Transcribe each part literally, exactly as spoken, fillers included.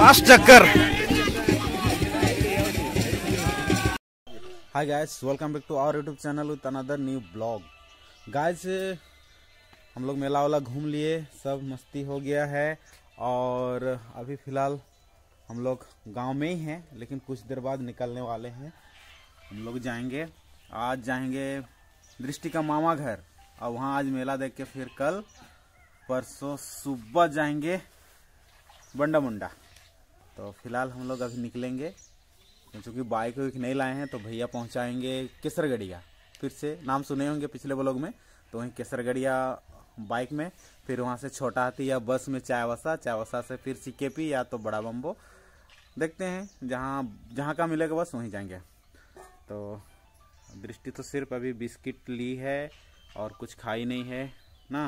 Fast चक्कर। Hi guys, welcome back to our YouTube channel with another new blog. Guys हम लोग मेला वाला घूम लिए, सब मस्ती हो गया है और अभी फ़िलहाल हम लोग गांव में ही हैं, लेकिन कुछ देर बाद निकलने वाले हैं। हम लोग जाएंगे, आज जाएंगे दृष्टि का मामा घर और वहाँ आज मेला देख के फिर कल परसों सुबह जाएंगे बंडा मुंडा। तो फिलहाल हम लोग अभी निकलेंगे, क्योंकि बाइक वाइक नहीं लाए हैं तो भैया पहुंचाएंगे केसरगढ़िया। फिर से नाम सुने होंगे पिछले ब्लॉग में, तो वहीं केसरगढ़िया बाइक में, फिर वहां से छोटा हाथी या बस में चायवसा, चायवसा से फिर सीकेपी या तो बड़ा बम्बो। देखते हैं जहां जहां का मिलेगा बस वहीं जाएंगे। तो दृष्टि तो सिर्फ अभी बिस्किट ली है और कुछ खाई नहीं है ना।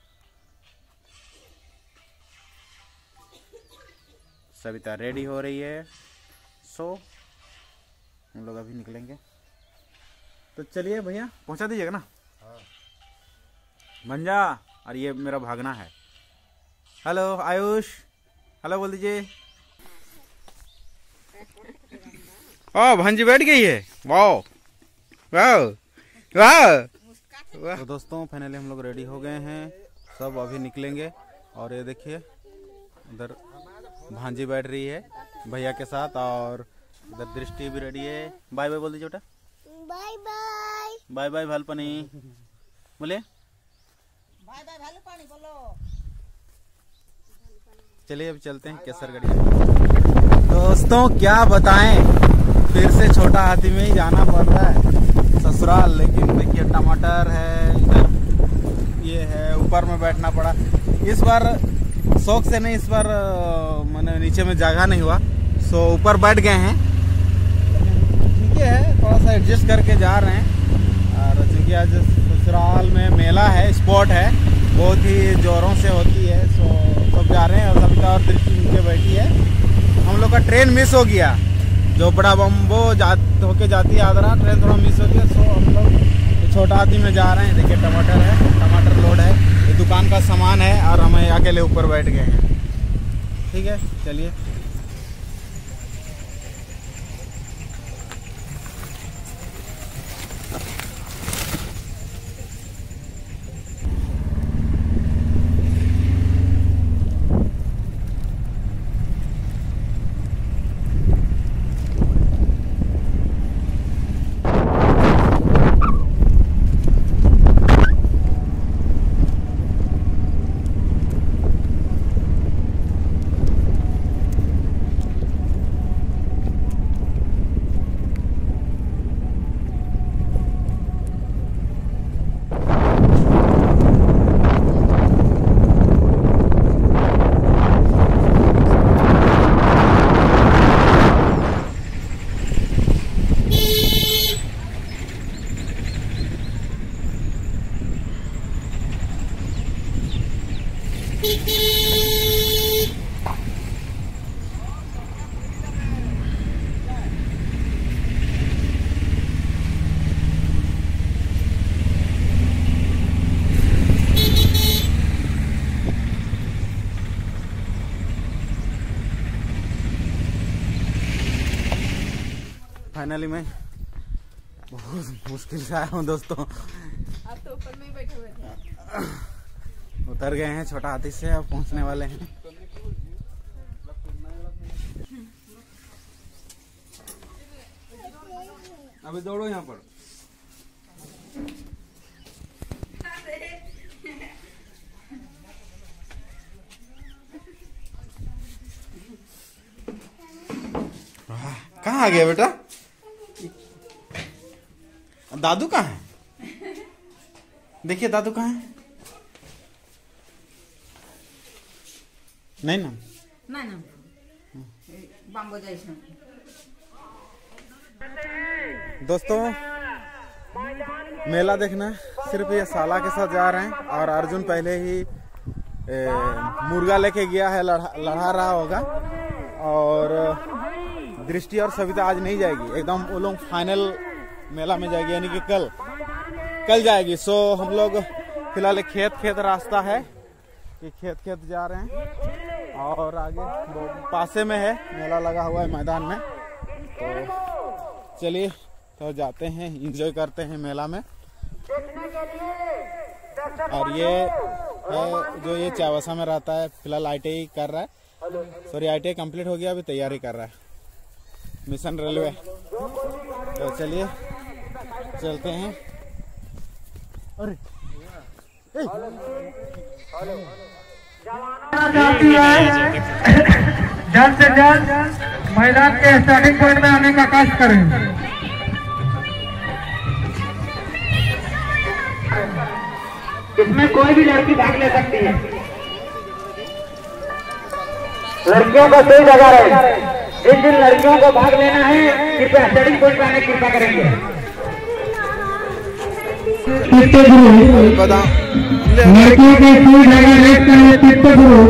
सविता रेडी हो रही है, सो हम लोग अभी निकलेंगे। तो चलिए भैया पहुंचा दीजिएगा ना। हाँ। मंजा, और ये मेरा भागना है। हेलो आयुष, हेलो बोल दीजिए। ओ भांजी बैठ गई है, वाओ वाओ वाओ। तो दोस्तों फाइनली हम लोग रेडी हो गए हैं, सब अभी निकलेंगे। और ये देखिए उधर भांजी बैठ रही है भैया के साथ और इधर दृष्टि भी रेडी है। बाय बाय बोल दीजिए बेटा। बाय बाय बाय बाय भालपनी बोले। बाय बाय भालपनी बोलो। चलिए अब चलते हैं केसरगढ़िया। दोस्तों क्या बताएं, फिर से छोटा हाथी में ही जाना पड़ रहा है ससुराल। लेकिन देखिए टमाटर है, इधर ये है, ऊपर में बैठना पड़ा। इस बार शौक से नहीं, इस बार मैंने नीचे में जगह नहीं हुआ, सो ऊपर बैठ गए हैं। ठीक है, थोड़ा सा एडजस्ट करके जा रहे हैं। और चूँकि आज ससुराल में मेला है, स्पॉट है, बहुत ही जोरों से होती है, सो सब जा रहे हैं। और सविता और दृष्टि नीचे बैठी है। हम लोग का ट्रेन मिस हो गया, जो बड़ा बम्बो जा होके जाती है आदरा, ट्रेन थोड़ा मिस हो गया। सो हम लोग छोटा हाथी में जा रहे हैं। देखिए टमाटर है, टमाटर लोड है, ये दुकान का सामान है और हम अकेले ऊपर बैठ गए हैं। ठीक है चलिए। फाइनली मैं बहुत मुश्किल से आया हूँ दोस्तों। आप तो ऊपर में ही बैठे हुए थे। उतर गए हैं छोटा हाथी से, अब पहुंचने वाले हैं। अभी दौड़ो यहाँ पर। कहाँ आ गया बेटा? दादू कहाँ है? देखिए दादू कहाँ है? नहीं ना नहीं ना बम्बो जैसा। दोस्तों मेला देखना सिर्फ ये साला के साथ जा रहे हैं। और अर्जुन पहले ही ए, मुर्गा लेके गया है, लड़ा, लड़ा रहा होगा। और दृष्टि और सविता आज नहीं जाएगी, एकदम वो लोग फाइनल मेला में जाएगी, यानी कि कल कल जाएगी। सो हम लोग फिलहाल खेत खेत रास्ता है, कि खेत खेत जा रहे हैं। और आगे पासे में है मेला लगा हुआ है मैदान में। तो चलिए तो जाते हैं, एंजॉय करते हैं मेला में। और ये है जो ये चावसा में रहता है, फिलहाल आई टी आई कर रहा है, sorry I T I complete हो गया, अभी तैयारी कर रहा है मिशन रेलवे। तो चलिए चलते हैं। अरे चाहती है जल्द से जल्द मैदान के स्टार्टिंग पॉइंट में आने का कष्ट करें। इसमें कोई भी लड़की भाग ले सकती है, लड़कियों को सही जगह रहे। जिन जिन लड़कियों को भाग लेना है कृपया स्टार्टिंग पॉइंट में आने की कृपा करेंगे। लड़कियों के सही जगह रेस का नेतृत्व करो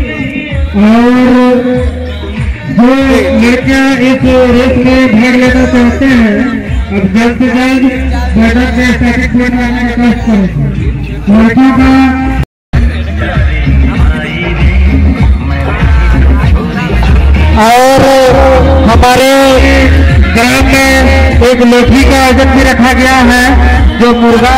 और जो लड़कियां इस रेस में भाग लेना चाहते हैं अब जल्द से जल्द मैदान में स्टार्टिंग पॉइंट में आने का कष्ट करें। लड़कियों का और हमारे ग्राम में एक लॉटरी का आयोजन भी रखा गया है जो मुर्गा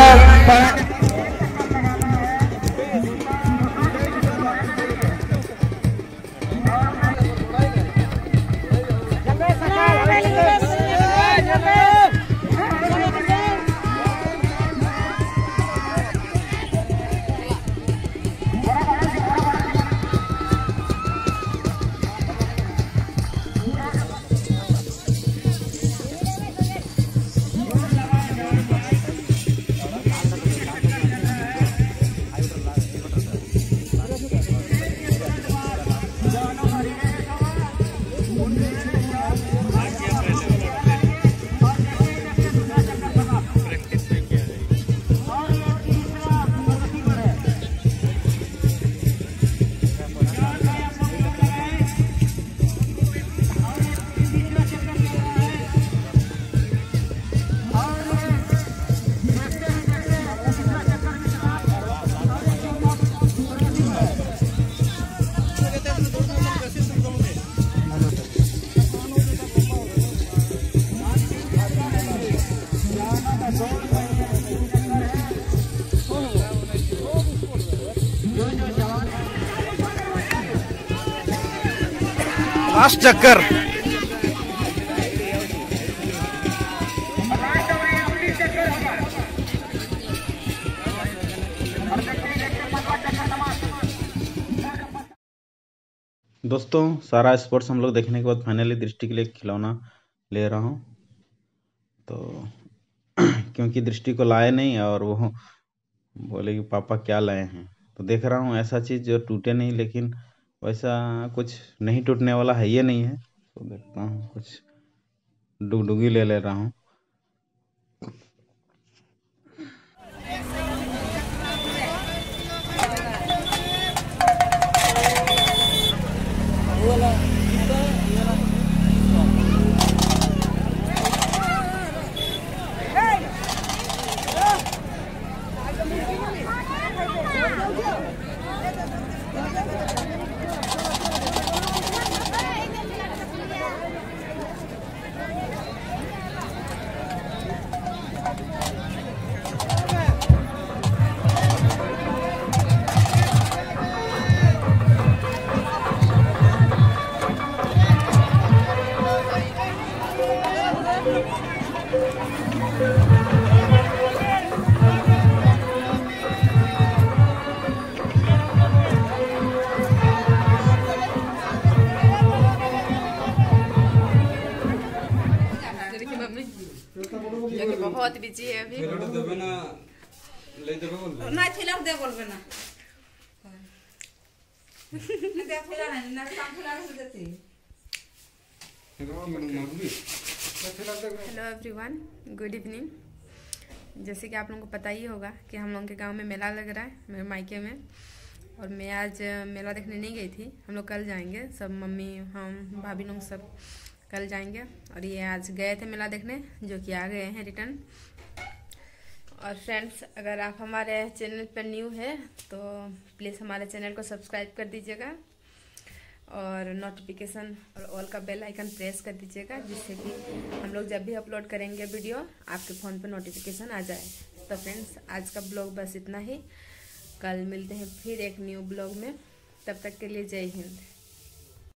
लास्ट चक्कर। दोस्तों सारा स्पोर्ट्स हम लोग देखने के बाद फाइनली दृष्टि के लिए खिलौना ले रहा हूँ। तो क्योंकि दृष्टि को लाए नहीं और वो बोले कि पापा क्या लाए हैं, तो देख रहा हूँ ऐसा चीज़ जो टूटे नहीं, लेकिन वैसा कुछ नहीं टूटने वाला है ये नहीं है। तो देखता हूँ कुछ डुगडुगी ले ले रहा हूँ। बहुत बिजी है अभी ना खिला दे बोलबे ना दे खिला ना ना काम खिला देती। Hello everyone, good evening. जैसे कि आप लोगों को पता ही होगा कि हम लोगों के गांव में मेला लग रहा है मेरे मायके में, और मैं आज मेला देखने नहीं गई थी। हम लोग कल जाएंगे, सब मम्मी हम भाभी लोग सब कल जाएंगे। और ये आज गए थे मेला देखने, जो कि आ गए हैं रिटर्न। और फ्रेंड्स, अगर आप हमारे चैनल पर न्यू है तो प्लीज़ हमारे चैनल को सब्सक्राइब कर दीजिएगा और नोटिफिकेशन और ऑल का बेल आइकन प्रेस कर दीजिएगा, जिससे कि हम लोग जब भी अपलोड करेंगे वीडियो आपके फ़ोन पे नोटिफिकेशन आ जाए। तो फ्रेंड्स, आज का ब्लॉग बस इतना ही। कल मिलते हैं फिर एक न्यू ब्लॉग में। तब तक के लिए जय हिंद।